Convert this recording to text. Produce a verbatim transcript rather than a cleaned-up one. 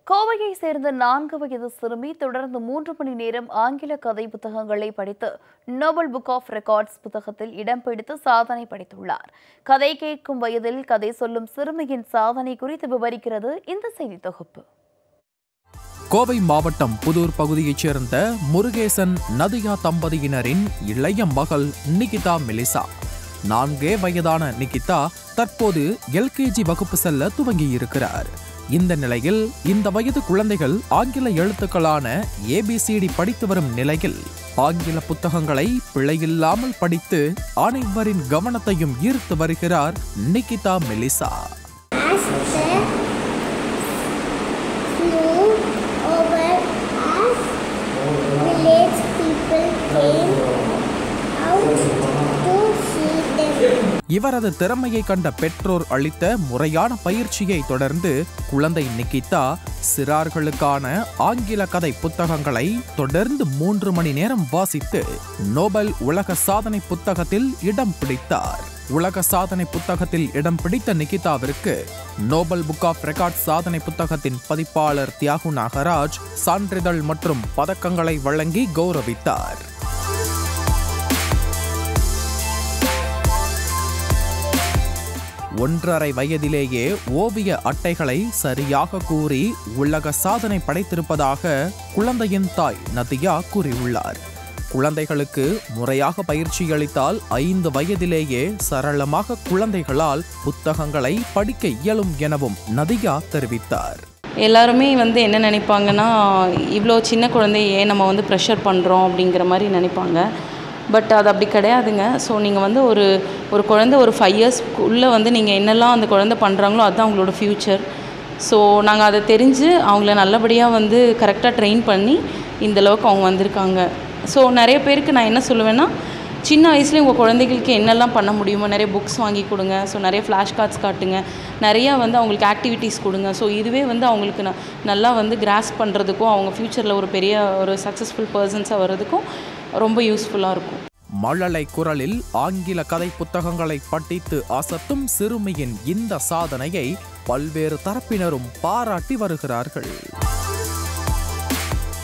கோவையை சேர்ந்த நான்கு வயது சிறுமி தொடர்ந்து மூன்று மணி நேரம் ஆங்கில கதை புத்தகங்களை படித்து நோபல் புக் ஆஃப் ரெக்கார்ட்ஸ் புத்தகத்தில் இடம் பிடித்து சாதனை படைத்துள்ளார். கதை கேட்கும் வயதில் கதை சொல்லும் சிறுமியின் சாதனை குறித்து விவரிக்கிறது இந்த செய்தி தொகுப்பு. கோவை மாவட்டம் புதூர் பகுதியைச் சேர்ந்த முருகேசன் நதியா தம்பதியினரின் இளைய மகள் நிகிதா மெலிசா. நான்கே வயதான நிகிதா தற்போது எல்கேஜி வகுப்பு செல்ல துவங்கியிருக்கிறார். இந்த நிலையில் இந்த வயது குழந்தைகள் ஆங்கில எழுத்துக்களான ஏபிசிடி படித்து வரும் நிலையில் ஆங்கில புத்தகங்களை பிழையில்லாமல் படித்து அனைவரின் கவனத்தையும் ஈர்த்து வருகிறார் நிகிதா மெலிசா. இவரது திறமையை கண்ட பெற்றோர் அளித்த முறையான பயிற்சியை தொடர்ந்து குழந்தை நிகிதா சிறார்களுக்கான ஆங்கில கதை புத்தகங்களை தொடர்ந்து மூன்று மணி நேரம் வாசித்து நோபல் உலக சாதனை புத்தகத்தில் இடம் பிடித்தார். உலக சாதனை புத்தகத்தில் இடம் பிடித்த நிகிதாவிற்கு நோபல் புக் ஆஃப் ரெக்கார்ட்ஸ் சாதனை புத்தகத்தின் பதிப்பாளர் தியாகு நாகராஜ் சான்றிதழ் மற்றும் பதக்கங்களை வழங்கி கௌரவித்தார். ஒன்றரை வயதிலேயே ஓவிய அட்டைகளை சரியாக கூறி உலக சாதனை படைத்திருப்பதாக குழந்தையின் தாய் நதியா கூறியுள்ளார். குழந்தைகளுக்கு முறையாக பயிற்சி அளித்தால் ஐந்து வயதிலேயே சரளமாக குழந்தைகளால் புத்தகங்களை படிக்க இயலும் எனவும் நதியா தெரிவித்தார். எல்லாருமே வந்து என்ன நினைப்பாங்கன்னா, இவ்வளோ சின்ன குழந்தையே நம்ம வந்து ப்ரெஷர் பண்ணுறோம் அப்படிங்கிற மாதிரி நினைப்பாங்க. பட் அது அப்படி கிடையாதுங்க. ஸோ நீங்கள் வந்து ஒரு ஒரு குழந்தை ஒரு ஃபைவ் இயர்ஸ்க்குள்ளே வந்து நீங்கள் என்னெல்லாம் அந்த குழந்தை பண்ணுறாங்களோ அதுதான் அவங்களோட ஃப்யூச்சர். ஸோ நாங்கள் அதை தெரிஞ்சு அவங்கள நல்லபடியாக வந்து கரெக்டாக ட்ரெயின் பண்ணி இந்தளவுக்கு அவங்க வந்திருக்காங்க. ஸோ நிறைய பேருக்கு நான் என்ன சொல்லுவேன்னா, சின்ன வயசுலேயே உங்கள் குழந்தைகளுக்கு என்னெல்லாம் பண்ண முடியுமோ நிறைய புக்ஸ் வாங்கி கொடுங்க. ஸோ நிறைய ஃப்ளாஷ் கார்ட்ஸ் காட்டுங்க, நிறையா வந்து அவங்களுக்கு ஆக்டிவிட்டீஸ் கொடுங்க. ஸோ இதுவே வந்து அவங்களுக்கு ந நல்லா வந்து கிராஸ் பண்ணுறதுக்கும் அவங்க ஃப்யூச்சரில் ஒரு பெரிய ஒரு சக்ஸஸ்ஃபுல் பர்சன்ஸாக வர்றதுக்கும் ரொம்ப யூஸ்ஃபுல்லாக இருக்கும். மழலை குரலில் ஆங்கில கதை புத்தகங்களை படித்து அசத்தும் சிறுமியின் இந்த சாதனையை பல்வேறு தரப்பினரும் பாராட்டி வருகிறார்கள்.